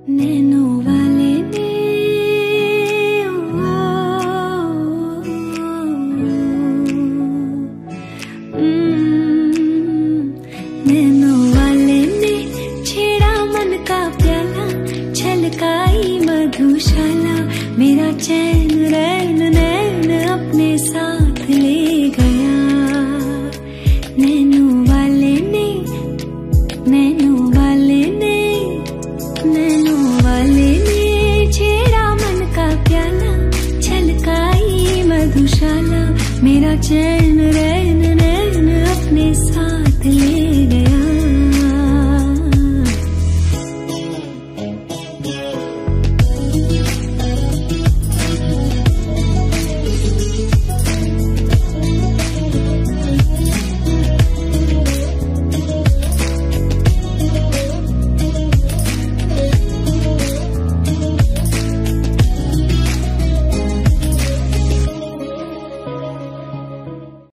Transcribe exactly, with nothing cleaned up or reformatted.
नैनों वाले ने नैनों वाले ने छेड़ा मन का प्याला, छलकाई मधुशाला, मेरा चैन रैन नैन अपने साथ ले गया। नैनों वाले ने नैनों वाले ने नैनों वाले ने छेड़ा मन का प्याला, छलकाई मधुशाला, मेरा चैन रैन